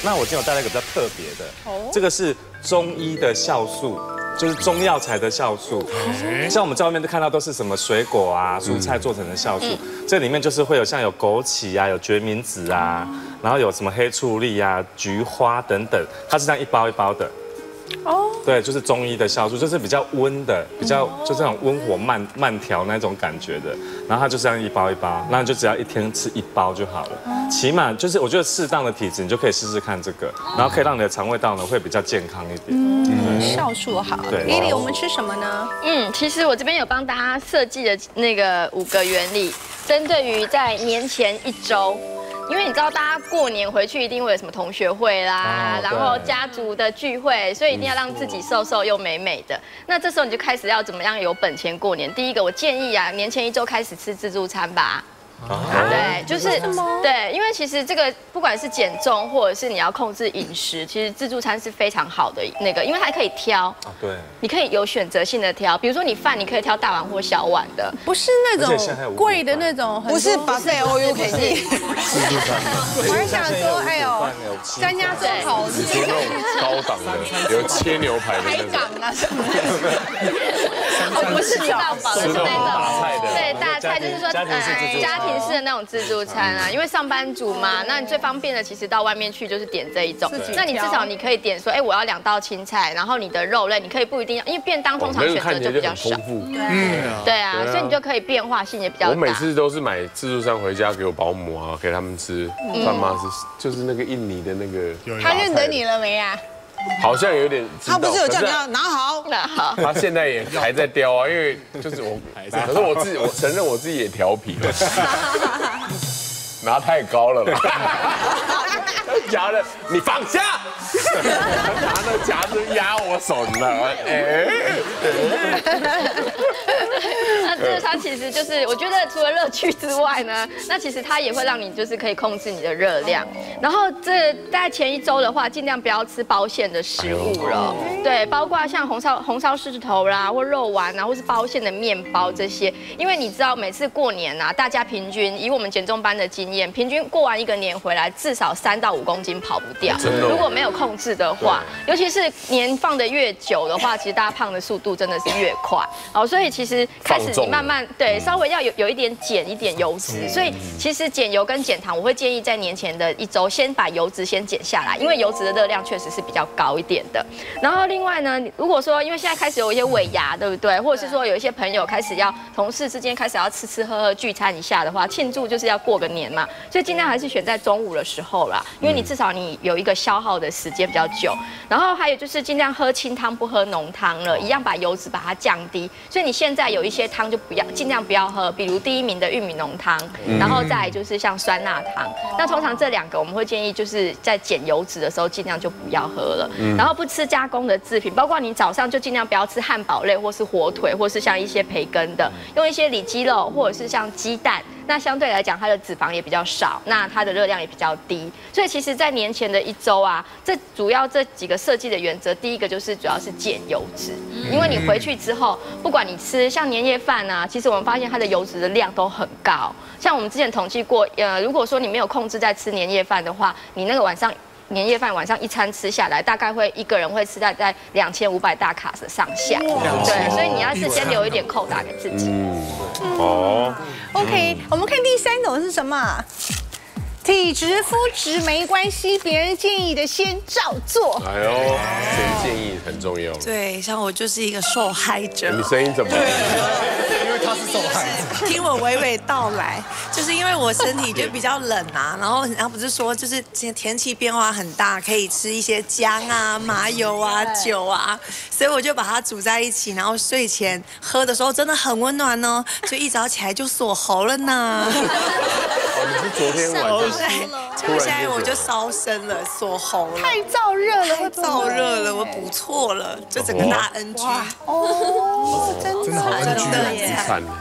那我今天有带来一个比较特别的，这个是中医的酵素。就是中药材的酵素，像我们在外面都看到都是什么水果啊、蔬菜做成的酵素，这里面就是会有像有枸杞啊、有决明子啊，然后有什么黑醋栗啊、菊花等等，它是这样一包一包的。哦，对，就是中医的酵素，就是比较温的，比较就这种温火慢调那种感觉的。然后它就这样一包一包，那你就只要一天吃1包就好了。起码就是我觉得适当的体质，你就可以试试看这个，然后可以让你的肠胃道呢会比较健康一点。 酵素好。 对 Lily， 我们吃什么呢？ 其实我这边有帮大家设计的那个5个原理，针对于在年前1周。因为你知道，大家过年回去一定会有什么同学会啦，然后家族的聚会，所以一定要让自己瘦瘦又美美的。那这时候你就开始要怎么样有本钱过年？第一个，我建议啊，年前1周开始吃自助餐吧。对，就是对，因为其实这个不管是减重或者是你要控制饮食，其实自助餐是非常好的那个，因为它可以挑。对，你可以有选择性的挑，比如说你饭你可以挑大碗或小碗的， 不是那种贵的那种， 不是buffet all you can eat。 我还想说，哎呦，3家真好， 你说那种高档的，有切牛排的那种。 海港啊什么的。 我不是吃到饱的，是那种对大菜，就是说家庭式的那种自助餐啊，因为上班族嘛，那你最方便的其实到外面去就是点这一种，那你至少你可以点说，哎，我要2道青菜，然后你的肉类你可以不一定要，因为便当通常选择就比较少，对啊，所以你就可以变化性也比较大。 我每次都是买自助餐回家给我保姆啊，给他们吃，爸妈是就是那个印尼的那个， 他认得你了没啊？ 好像有点知道， 他不是有叫你要拿好？ 他现在也还在雕啊，因为就是我，可是我承认我自己也调皮了，拿太高了吧？夹的，你放下，拿那夹子压我手呢， 那自助餐其实就是，我觉得除了乐趣之外呢，那其实它也会让你就是可以控制你的热量。然后这大概前1周的话，尽量不要吃包馅的食物了，对，包括像红烧狮子头啦，或肉丸啊，或是包馅的面包这些，因为你知道每次过年啊，大家平均以我们减重班的经验，平均过完1个年回来，至少3到5公斤跑不掉。如果没有控制的话，尤其是年放的越久的话，其实大家胖的速度真的是越快。所以其实开始你慢慢对稍微要有一点减一点油脂，所以其实减油跟减糖，我会建议在年前的1周先把油脂先减下来，因为油脂的热量确实是比较高一点的。然后另外呢，如果说因为现在开始有一些尾牙，对不对？或者是说有一些朋友开始要同事之间开始要吃喝聚餐一下的话，庆祝就是要过个年嘛，所以尽量还是选在中午的时候啦，因为你至少你有一个消耗的时间比较久。然后还有就是尽量喝清汤不喝浓汤了，一样把油脂把它降低。所以你现在有一些汤就尽量不要喝，比如第1名的玉米浓汤，然后再来就是像酸辣汤。那通常这2个我们会建议就是在减油脂的时候尽量就不要喝了。然后不吃加工的制品，包括你早上就尽量不要吃汉堡类或是火腿，或是像一些培根的，用一些里脊肉或者是像鸡蛋。那相对来讲，它的脂肪也比较少，那它的热量也比较低。所以其实，在年前的1周啊，主要这几个设计的原则，第一个就是主要是减油脂，因为你回去之后，不管你吃像年夜饭啊，其实我们发现它的油脂的量都很高。像我们之前统计过，如果说你没有控制在吃年夜饭的话，你那个年夜饭晚上1餐吃下来，大概会1个人会吃在2500大卡的上下。对，所以你要是先留一点扣打给自己。 OK， 我们看第3种是什么？体质肤质没关系，别人建议的先照做。 哎呦，谁建议很重要。 对，像我就是一个受害者。 你声音怎么？ 因为他是受害者。 听我娓娓道来，就是因为我身体就比较冷啊，然后不是说就是天气变化很大，可以吃一些姜啊、麻油啊、酒啊，所以我就把它煮在一起，然后睡前喝的时候真的很温暖哦，所以一早起来就锁喉了呢。 你是昨天晚上？ 对，就现在我就烧身了，锁喉了。 太燥热了， 太燥热了，我补错了，就整个大 NG。 真的好 NG 耶！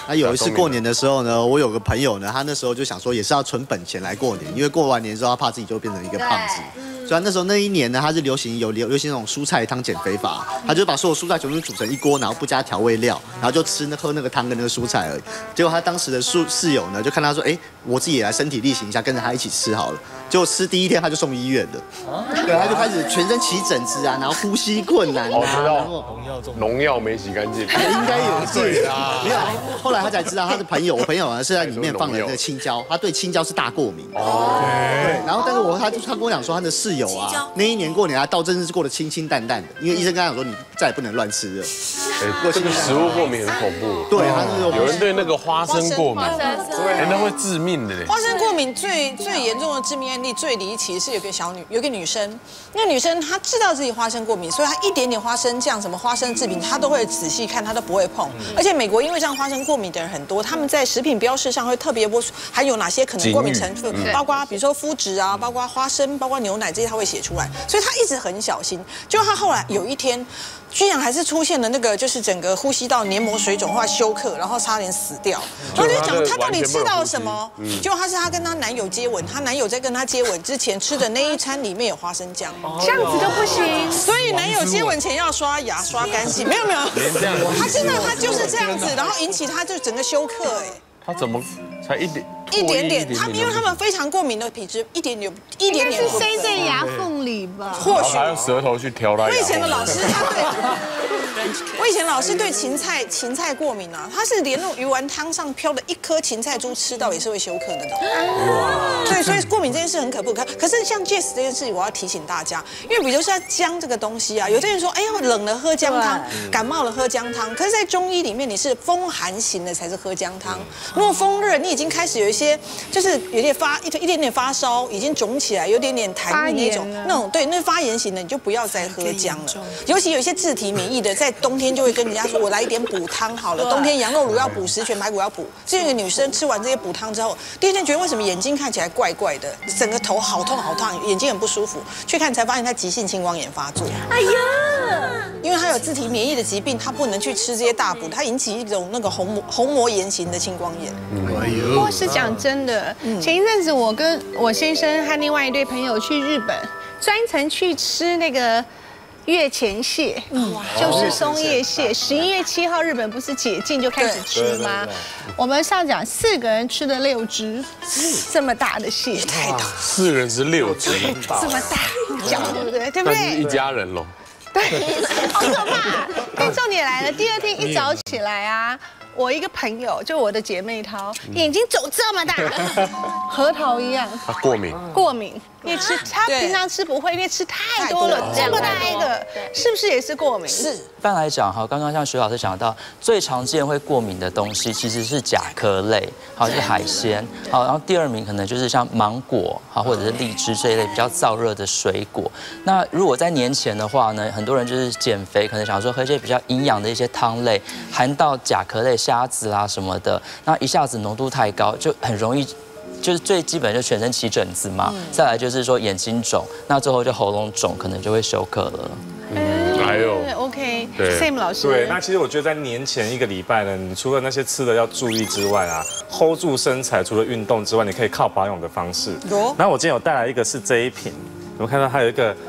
那有一次过年的时候呢，我有个朋友呢，他那时候就想说也是要存本钱来过年，因为过完年之后他怕自己就变成一个胖子。所以那时候那一年呢，他是流行那种蔬菜汤减肥法，他就把所有蔬菜全部煮成一锅，然后不加调味料，然后就喝那个汤跟那个蔬菜而已。结果他当时的室友呢，就看他说，哎，我自己也来身体力行一下，跟着他一起吃好了。结果吃第一天他就送医院的，对，他就开始全身起疹子啊，然后呼吸困难啊，然后农药没洗干净， 应该有对啊，没有。后来他才知道他的朋友，我朋友呢是在里面放了那个青椒，他对青椒是大过敏。哦，对。然后但是他跟我讲说他的室友啊，那一年过年他倒真是过得清清淡淡的，因为医生跟他讲说你再也不能乱吃了。 这个食物过敏很恐怖。 对，他是有人对那个花生过敏，那会致命的嘞。 花生过敏最严重的致命案例最离奇是有个女生，那女生她知道自己花生过敏，所以她一点点花生酱、什么花生制品，她都会仔细看，她都不会碰。而且美国因为像花生过敏的人很多，他们在食品标示上会特别含有哪些可能过敏成分，包括比如说麸质啊，包括花生，包括牛奶这些，他会写出来，所以她一直很小心。就她后来有一天，居然还是出现了那个就是整个呼吸道黏膜水肿，后来休克，然后差点死掉。然后就讲她到底吃到了什么？结果她跟她男友接吻，她男友在跟她接吻之前吃的那一餐里面有花生酱， 这样子都不行。 所以男友接吻前要刷牙刷干净。没有，他真的他就是这样子，然后引起他就整个休克哎。 他怎么才一点点？ 因为他们非常过敏的体质，一点点是塞在牙缝里吧？ 或许还用舌头去挑它。 我以前的老师我以前老师对芹菜过敏啊，他是连那种鱼丸汤上飘的一颗芹菜珠吃到也是会休克那种。对，所以过敏这件事很可怖。可是像 Jess 这件事情，我要提醒大家，因为比如说姜这个东西啊，有的人说，哎呀，冷了喝姜汤，感冒了喝姜汤。可是，在中医里面，你是风寒型的才是喝姜汤。如果风热，你已经开始有一些，就是有点一点点发烧，已经肿起来，有点点痰那种，对，那发炎型的，你就不要再喝姜了。尤其有一些自体免疫的，在冬天就会跟人家说，我来一点补汤好了。冬天羊肉卤要补，10全排骨要补。这个女生吃完这些补汤之后，第二天觉得为什么眼睛看起来怪怪的，整个头好痛好烫，眼睛很不舒服，去看才发现她急性青光眼发作。哎呀！因为她有自体免疫的疾病，她不能去吃这些大补，它引起一种那个虹膜炎型的青光眼。 不过是讲真的，前一阵子我跟我先生和另外一对朋友去日本，专程去吃那个月前蟹，就是松叶蟹。11月7号日本不是解禁就开始吃吗？我们上讲4个人吃了6只，这么大的蟹，太大 ，4人吃6只， 这么大脚，对不对？对不对？ 一家人喽。 对，好可怕。但重点来了，第二天一早起来啊。我一个朋友，就我的姐妹淘，眼睛肿这么大，核桃一样。 她过敏。 过敏，因为她平常吃不会，因为吃太多了，这么大一个，是不是也是过敏？是。 一般来讲，刚刚像徐老师讲到，最常见会过敏的东西其实是甲壳类，就是海鲜，然后第2名可能就是像芒果，或者是荔枝这一类比较燥热的水果。那如果在年前的话呢，很多人就是减肥，可能想说喝一些比较营养的一些汤类，含到甲壳类、虾子啦什么的，那一下子浓度太高，就很容易。就是最基本就全身起疹子嘛，再来就是说眼睛肿，那最后就喉咙肿，可能就会休克了。 还有 OK， Sam 老师。 对，那其实我觉得在年前1个礼拜呢，你除了那些吃的要注意之外啊 ，hold 住身材，除了运动之外，你可以靠保养的方式。然后我今天有带来一个是这一瓶，有没有看到它有一个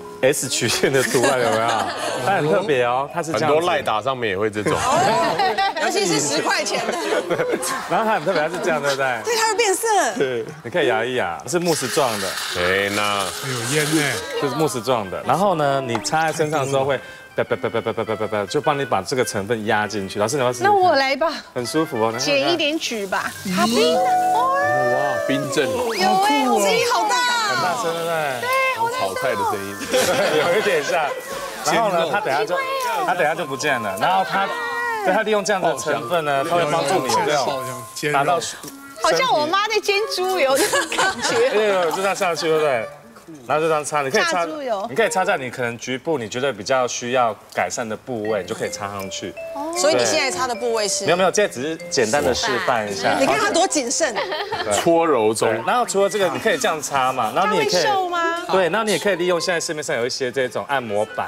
S 曲线的图案，有没有？它很特别哦，它是这样。 很多赖打上面也会这种。 尤其是10块钱的。 然后它很特别，它是这样，对不对？ 对，它会变色。 对，你可以摇一摇，是慕斯状的。 哎，那有烟呢， 就是慕斯状的。然后呢，你擦在身上的时候会，就帮你把这个成分压进去。老师，你要试？ 那我来吧。 很舒服哦。 减一点脂吧。好冰的。 哇，冰镇。 有哎，声音好大。 很大声，对不对？ 对，好大声。 炒菜的声音。 有一点像。然后呢，它等下就不见了。然后它利用这样的成分呢，它会帮助你这样达到。 好像我妈在煎猪油那种感觉。 对，就这样上去，对不对？然后就这样擦，你可以擦在你可能局部你觉得比较需要改善的部位，你就可以擦上去。 所以你现在擦的部位是？ 没有，这只是简单的示范一下。 你看他多谨慎。 搓揉中。 然后除了这个，你可以这样擦嘛，然后你也可以。 瘦吗？ 对，然后你也可以利用现在市面上有一些这种按摩板。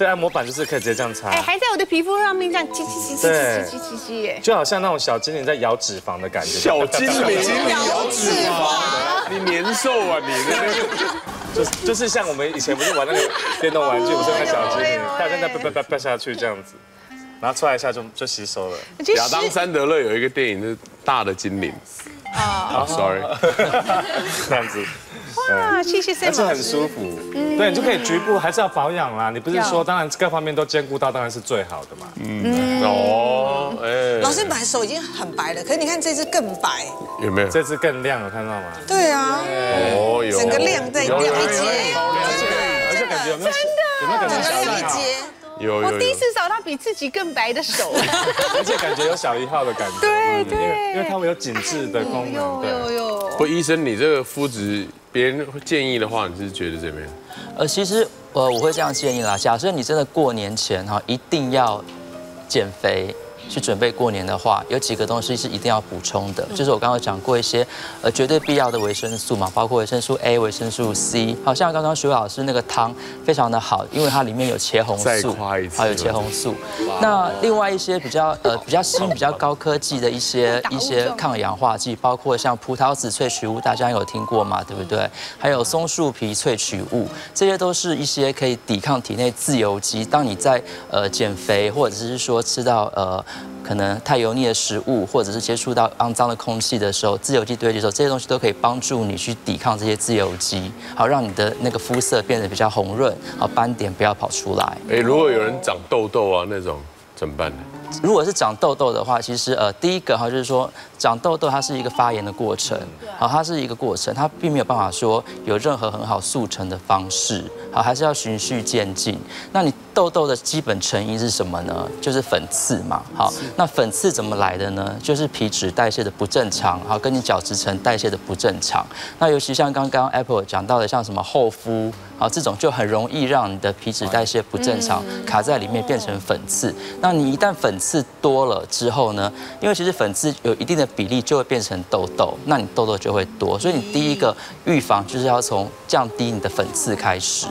这按摩板就是可以直接这样擦， 哎，还在我的皮肤上面这样叽叽叽叽叽叽叽叽耶， 就好像那种小精灵在咬脂肪的感觉。 小精灵咬脂肪， 你年兽啊你的那个， 就是像我们以前不是玩那个电动玩具，不是那个小精灵，它在那啪下去这样子，然后出来一下就洗手了。 亚当·山德勒有一个电影是大的精灵。啊 ，sorry， 这样子。 哇，谢谢 Sam 而且很舒服，对，你就可以局部还是要保养啦。你不是说，当然各方面都兼顾到，当然是最好的嘛。 哦，哎， 老师本来手已经很白了，可是你看这支更白， 有没有？ 这支更亮，有看到吗？ 对啊， 哦，有， 整个亮在亮一截， 而且感觉有没有感觉小亮一截？ 有， 我第一次找到比自己更白的手， 而且感觉有小1号的感觉。 对， 因为它会有紧致的功能。 有。 不，医生，你这个肤质，别人建议的话，你是觉得怎么样？ 其实我会这样建议啦。假设你真的过年前哈一定要减肥，去准备过年的话，有几个东西是一定要补充的，就是我刚刚讲过一些绝对必要的维生素嘛，包括维生素 A、维生素 C。好像刚刚徐老师那个汤非常的好，因为它里面有茄红素，还有茄红素。那另外一些比较新、比较高科技的一些抗氧化剂，包括像葡萄籽萃取物，大家有听过嘛？对不对？还有松树皮萃取物，这些都是一些可以抵抗体内自由基。当你在减肥或者是说吃到可能太油腻的食物，或者是接触到肮脏的空气的时候，自由基堆积的时候，这些东西都可以帮助你去抵抗这些自由基，好让你的那个肤色变得比较红润，好斑点不要跑出来。 哎，如果有人长痘痘啊那种怎么办呢？ 如果是长痘痘的话，其实第一个哈就是说长痘痘它是一个发炎的过程，好，它是一个过程，它并没有办法说有任何很好速成的方式，好，还是要循序渐进。那你痘痘的基本成因是什么呢？就是粉刺嘛，好，那粉刺怎么来的呢？就是皮脂代谢的不正常，好，跟你角质层代谢的不正常。那尤其像刚刚 Apple 讲到的，像什么厚敷，好，这种就很容易让你的皮脂代谢不正常，卡在里面变成粉刺。那你一旦粉刺多了之后呢，因为其实粉刺有一定的比例就会变成痘痘，那你痘痘就会多，所以你第一个预防就是要从降低你的粉刺开始。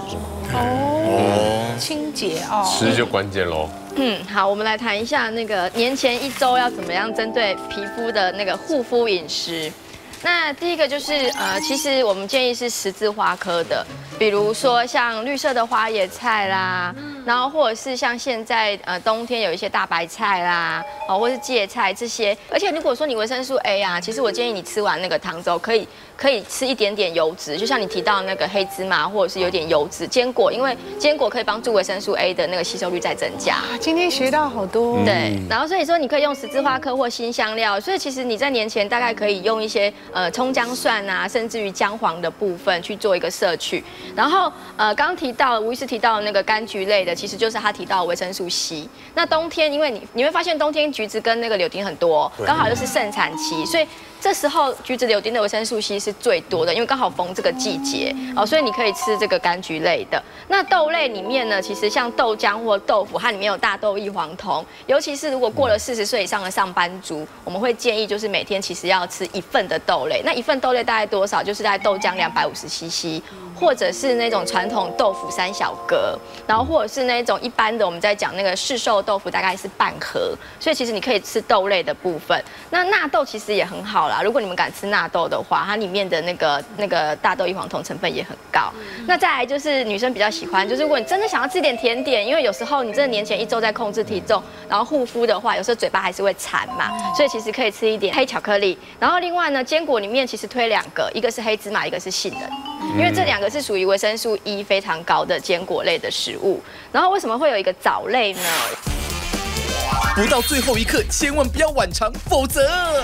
清洁哦， 吃就关键喽。 好，我们来谈一下那个年前1周要怎么样针对皮肤的那个护肤饮食。那第一个就是其实我们建议是十字花科的，比如说像绿色的花椰菜啦，然后或者是像现在冬天有一些大白菜啦，或是芥菜这些。而且如果说你维生素 A 啊，其实我建议你吃完那个汤之后可以吃一点点油脂，就像你提到那个黑芝麻或者是有点油脂坚果，因为坚果可以帮助维生素 A 的那个吸收率再增加。 今天学到好多。 对，然后所以说你可以用十字花科或辛香料，所以其实你在年前大概可以用一些葱姜蒜啊，甚至于姜黄的部分去做一个摄取。然后刚提到吴医师提到那个柑橘类的，其实就是他提到维生素 C。那冬天因为你会发现冬天橘子跟那个柳丁很多，刚好又是盛产期，所以这时候橘子、柳丁的维生素 C 是最多的，因为刚好逢这个季节哦，所以你可以吃这个柑橘类的。那豆类里面呢，其实像豆浆或豆腐，它里面有大豆异黄酮，尤其是如果过了40岁以上的上班族，我们会建议就是每天其实要吃1份的豆类。那1份豆类大概多少？就是大概豆浆250cc， 或者是那种传统豆腐3小格，然后或者是那种一般的我们在讲那个市售豆腐大概是半盒，所以其实你可以吃豆类的部分。那纳豆其实也很好啦，如果你们敢吃纳豆的话，它里面的那个大豆异黄酮成分也很高。那再来就是女生比较喜欢，就是如果你真的想要吃点甜点，因为有时候你真的年前1周在控制体重，然后护肤的话，有时候嘴巴还是会馋嘛，所以其实可以吃一点黑巧克力。然后另外呢，坚果里面其实推2个，一个是黑芝麻，一个是杏仁，因为这2个是属于维生素 E 非常高的坚果类的食物。然后为什么会有一个藻类呢？ 不到最后一刻，千万不要晚肠，否则。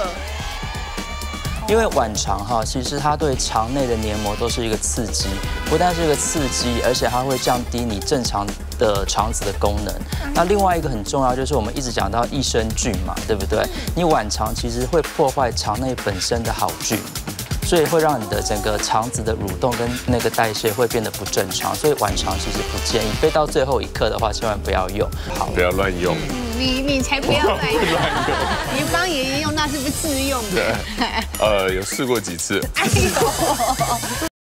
因为晚肠哈，其实它对肠内的黏膜都是一个刺激，不但是一个刺激，而且它会降低你正常的肠子的功能。那另外一个很重要就是我们一直讲到益生菌嘛，对不对？你晚肠其实会破坏肠内本身的好菌。所以会让你的整个肠子的蠕动跟那个代谢会变得不正常，所以晚肠其实不建议。非到最后一刻的话，千万不要用。好， 不要乱用。 你才不要乱用。你帮爷爷用，那是不是自用的？ 有试过几次。 哎呦。